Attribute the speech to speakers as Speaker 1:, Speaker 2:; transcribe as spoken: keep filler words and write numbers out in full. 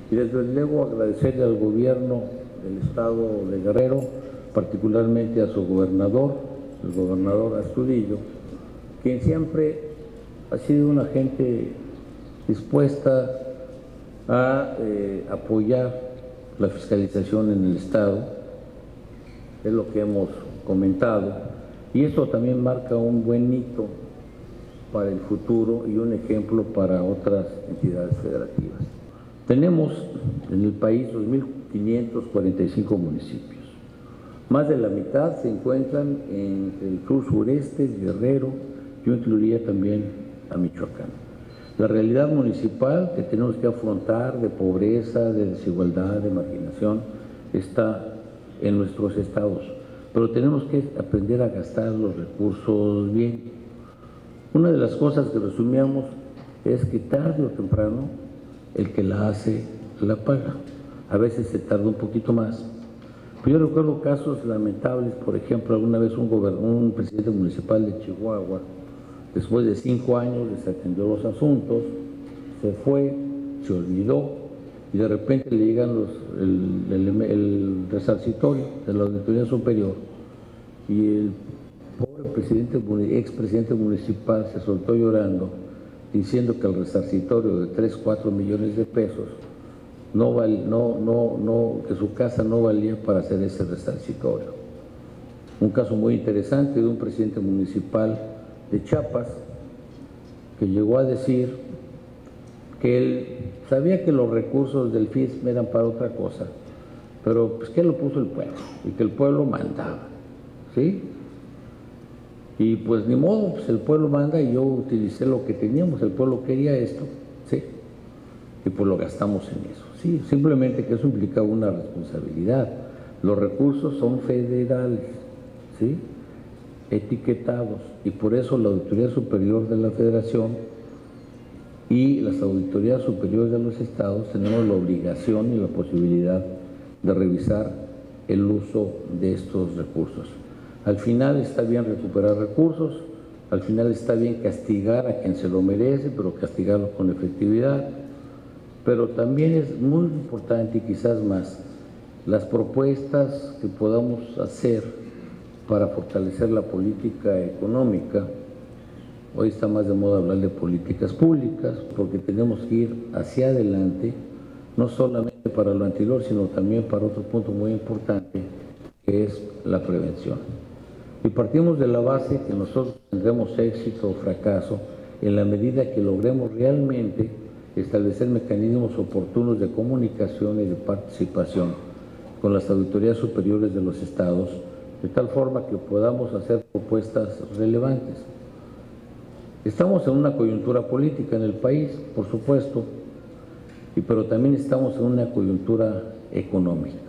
Speaker 1: Y desde luego agradecerle al gobierno del estado de Guerrero, particularmente a su gobernador, el gobernador Astudillo, quien siempre ha sido una gente dispuesta a eh, apoyar la fiscalización en el estado, es lo que hemos comentado, y esto también marca un buen hito para el futuro y un ejemplo para otras entidades federativas. Tenemos en el país dos mil quinientos cuarenta y cinco municipios. Más de la mitad se encuentran en el sur sureste, Guerrero, yo incluiría también a Michoacán. La realidad municipal que tenemos que afrontar de pobreza, de desigualdad, de marginación, está en nuestros estados, pero tenemos que aprender a gastar los recursos bien. Una de las cosas que resumíamos es que tarde o temprano el que la hace la paga. A veces se tarda un poquito más. Pero yo recuerdo casos lamentables, por ejemplo, alguna vez un, un presidente municipal de Chihuahua, después de cinco años desatendió los asuntos, se fue, se olvidó, y de repente le llegan los, el, el, el resarcitorio de la Auditoría Superior, y el pobre presidente, expresidente municipal se soltó llorando, diciendo que el resarcitorio de tres, cuatro millones de pesos, no, val, no, no, no, que su casa no valía para hacer ese resarcitorio. Un caso muy interesante de un presidente municipal de Chiapas que llegó a decir que él sabía que los recursos del F I S M eran para otra cosa, pero pues que lo puso el pueblo y que el pueblo mandaba, ¿sí? Y pues ni modo, pues el pueblo manda y yo utilicé lo que teníamos, el pueblo quería esto, ¿sí? Y pues lo gastamos en eso, sí, simplemente que eso implicaba una responsabilidad. Los recursos son federales, ¿sí?, etiquetados, y por eso la Auditoría Superior de la Federación y las Auditorías Superiores de los Estados tenemos la obligación y la posibilidad de revisar el uso de estos recursos. Al final está bien recuperar recursos, al final está bien castigar a quien se lo merece, pero castigarlo con efectividad, pero también es muy importante y quizás más las propuestas que podamos hacer para fortalecer la política económica. Hoy está más de moda hablar de políticas públicas, porque tenemos que ir hacia adelante, no solamente para lo anterior, sino también para otro punto muy importante, que es la prevención. Y partimos de la base que nosotros tendremos éxito o fracaso en la medida que logremos realmente establecer mecanismos oportunos de comunicación y de participación con las auditorías superiores de los estados, de tal forma que podamos hacer propuestas relevantes. Estamos en una coyuntura política en el país, por supuesto, y pero también estamos en una coyuntura económica.